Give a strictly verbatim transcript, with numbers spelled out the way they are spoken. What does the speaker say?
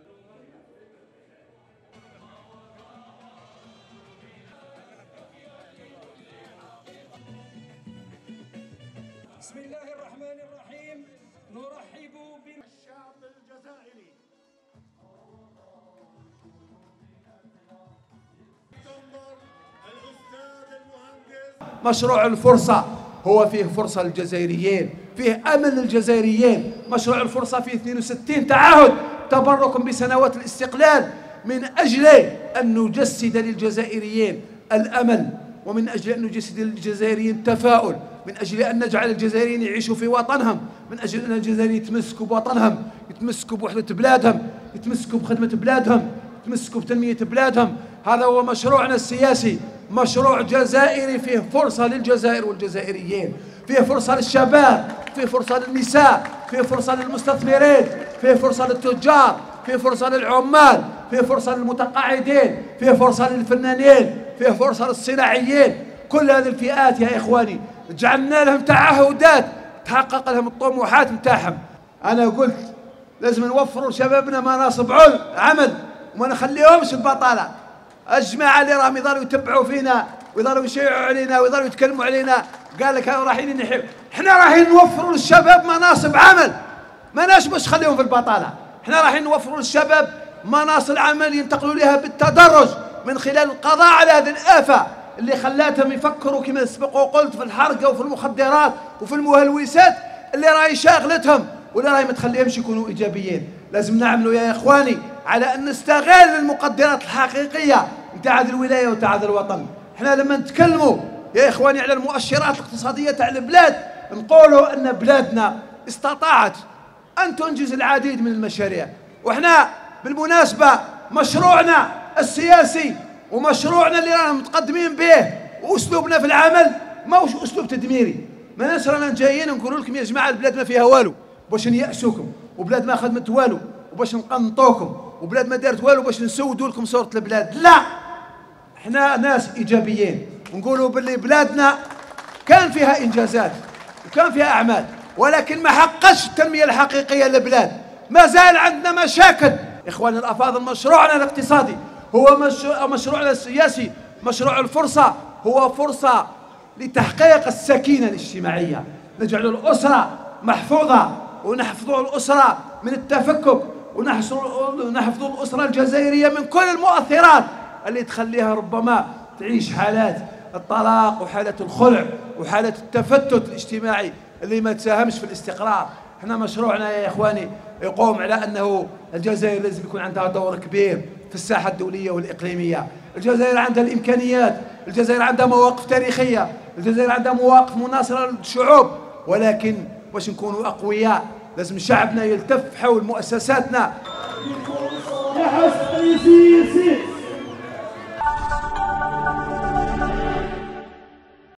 بسم الله الرحمن الرحيم. نرحب بالشعب الجزائري. الأستاذ المهندس. مشروع الفرصة هو فيه فرصة للجزائريين، فيه أمل للجزائريين. مشروع الفرصة فيه اثنين وستين تعهد تبركا بسنوات الاستقلال من أجل أن نجسد للجزائريين الأمل، ومن أجل أن نجسد للجزائريين التفاؤل، من أجل أن نجعل الجزائريين يعيشوا في وطنهم، من أجل أن الجزائريين يتمسكوا بوطنهم، يتمسكوا بوحدة بلادهم، يتمسكوا بخدمة بلادهم، يتمسكوا بتنمية بلادهم. هذا هو مشروعنا السياسي، مشروع جزائري فيه فرصة للجزائر والجزائريين، فيه فرصة للشباب، فيه فرصة للنساء، فيه فرصة للمستثمرين، فيه فرصة للتجار، فيه فرصة للعمال، فيه فرصة للمتقاعدين، فيه فرصة للفنانين، فيه فرصة للصناعيين. كل هذه الفئات يا إخواني جعلنا لهم تعهدات تحقق لهم الطموحات نتاعهم. أنا قلت لازم نوفروا لشبابنا مناصب عمل وما نخليهمش في البطالة. الجماعة اللي راهم يضلوا يتبعوا فينا ويضلوا يشيعوا علينا ويضلوا يتكلموا علينا قال لك رايحين نحب، احنا رايحين نوفروا للشباب مناصب عمل، ماناش باش نخليهم في البطالة. احنا رايحين نوفروا للشباب مناصب عمل ينتقلوا لها بالتدرج من خلال القضاء على هذه الآفة اللي خلاتهم يفكروا كما سبق وقلت في الحرقة وفي المخدرات وفي المهلوسات اللي راهي شاغلتهم ولا راهي ما تخليهمش يكونوا إيجابيين. لازم نعملوا يا إخواني على أن نستغل المقدرات الحقيقية نتاع هذه الولاية وتاع هذا الوطن. احنا لما نتكلموا يا إخواني على المؤشرات الاقتصادية تاع البلاد نقولوا أن بلادنا استطاعت أن تنجز العديد من المشاريع. وإحنا بالمناسبة مشروعنا السياسي ومشروعنا اللي رانا متقدمين به وأسلوبنا في العمل ماهوش أسلوب تدميري. ماناش رانا جايين نقولوا لكم يا جماعة البلاد ما فيها والو باش نيأسوكم، وبلاد ما خدمت والو وباش نقنطوكم، وبلاد ما دارت والو باش نسودوا لكم صورة البلاد. لا، احنا ناس إيجابيين ونقولوا باللي بلادنا كان فيها إنجازات وكان فيها أعمال، ولكن ما حققش التنمية الحقيقية للبلاد. ما زال عندنا مشاكل. إخواني الأفاضل، مشروعنا الاقتصادي هو مشروع مشروعنا السياسي، مشروع الفرصة هو فرصة لتحقيق السكينة الاجتماعية، نجعل الأسرة محفوظة ونحفظوا الأسرة من التفكك، ونحفظوا الأسرة الجزائرية من كل المؤثرات اللي تخليها ربما تعيش حالات الطلاق وحالة الخلع وحالة التفتت الاجتماعي اللي ما تساهمش في الاستقرار. احنا مشروعنا يا إخواني يقوم على أنه الجزائر لازم يكون عندها دور كبير في الساحة الدولية والإقليمية. الجزائر عندها الإمكانيات، الجزائر عندها مواقف تاريخية، الجزائر عندها مواقف مناصرة للشعوب، ولكن باش نكونوا أقوياء لازم شعبنا يلتف حول مؤسساتنا.